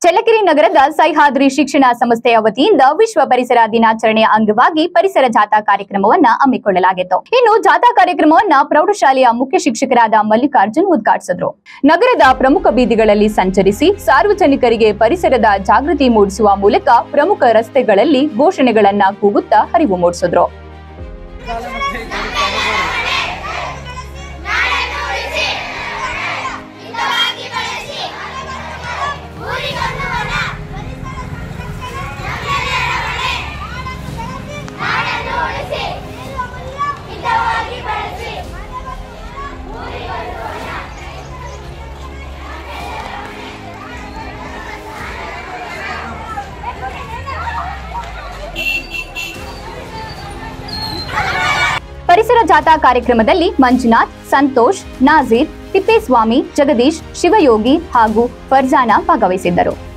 ಚಳ್ಳಕೆರೆ ನಗರದ ಸಹ್ಯಾದ್ರಿ ಶಿಕ್ಷಣ ಸಂಸ್ಥೆಯ ವತಿಯಿಂದ ವಿಶ್ವ ಪರಿಸರ ದಿನಾಚರಣೆಯ ಅಂಗವಾಗಿ ಪರಿಸರ ಜಾಥಾ ಕಾರ್ಯಕ್ರಮವನ್ನ ಹಮ್ಮಿಕೊಳ್ಳಲಾಗಿತ್ತು. ಇನ್ನು ಜಾಥಾ ಕಾರ್ಯಕ್ರಮವನ್ನ ಪ್ರೌಢಶಾಲೆಯ ಮುಖ್ಯ ಶಿಕ್ಷಕರಾದ ಮಲ್ಲಿಕಾರ್ಜುನ್ ಉದ್ಘಾಟಿಸಿದರು. ನಗರದ ಪ್ರಮುಖ ಬೀದಿಗಳಲ್ಲಿ ಸಂಚರಿಸಿ ಸಾರ್ವಜನಿಕರಿಗೆ ಪರಿಸರದ ಜಾಗೃತಿ ಮೂಡಿಸುವ ಮೂಲಕ ಪ್ರಮುಖ ರಸ್ತೆಗಳಲ್ಲಿ ಘೋಷಣೆಗಳನ್ನ ಕೂಗುತ್ತಾ ಅರಿವು ಮೂಡಿಸಿದ್ರು. ಪರಿಸರ ಜಾಥಾ ಕಾರ್ಯಕ್ರಮದಲ್ಲಿ ಮಂಜುನಾಥ್, ಸಂತೋಷ್, ನಾಜೀರ್, ತಿಪ್ಪೇಸ್ವಾಮಿ, ಜಗದೀಶ್, ಶಿವಯೋಗಿ ಹಾಗೂ ಫರ್ಜಾನಾ ಭಾಗವಹಿಸಿದ್ದರು.